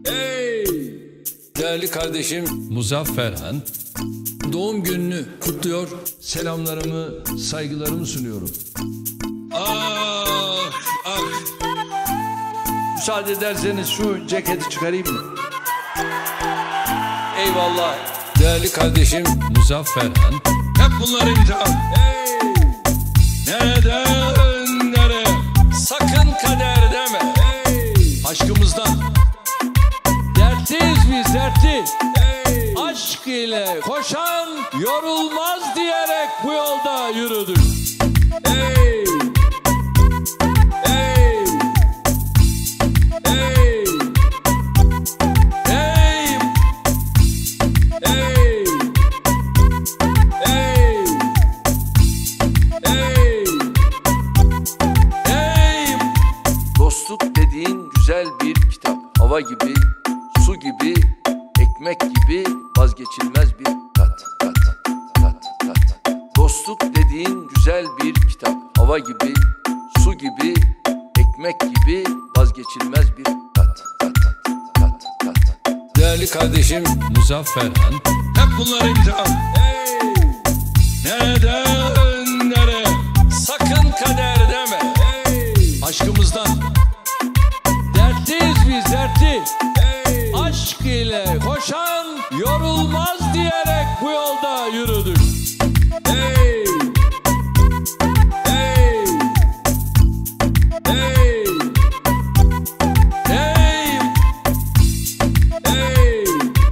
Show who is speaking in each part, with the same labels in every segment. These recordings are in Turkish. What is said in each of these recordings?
Speaker 1: Hey! Değerli kardeşim
Speaker 2: Muzaffer Han,
Speaker 1: doğum gününü kutluyor. Selamlarımı, saygılarımı sunuyorum. Ah! Ah! Müsaade ederseniz şu ceketi çıkarayım mı? Eyvallah. Değerli kardeşim
Speaker 2: Muzaffer Han,
Speaker 1: hep bunlar imtihan. Hey! Neden, nereye? Sakın kader deme. Hey! Aşkımızdan dertliyiz biz, dertli. Hey! Aşk ile koşan yorulmaz diyerek bu yolda yürüdük. Hey! Hey! Hey! Hey! Hey! Hey! Hey! Hey! Dostluk dediğin güzel bir kitap. Hava gibi, su gibi, ekmek gibi vazgeçilmez bir tat. Dostluk dediğin güzel bir kitap. Hava gibi, su gibi, ekmek gibi vazgeçilmez bir tat. Değerli kardeşim
Speaker 2: Muzaffer Han,
Speaker 1: hep bunlar imtihan. Hey! Neden, nereye? Sakın kader deme. Hey! Aşkımızdan dertliyiz biz, dertli. Hey! Aşk ile koşan yorulmaz diyerek bu yolda yürüdük. Hey! Hey! Hey! Hey! Hey!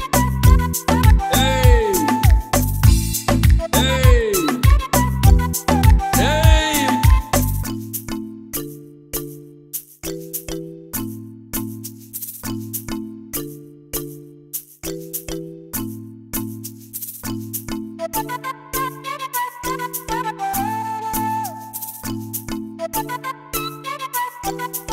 Speaker 1: Hey! Hey! Hey!
Speaker 3: Thank you.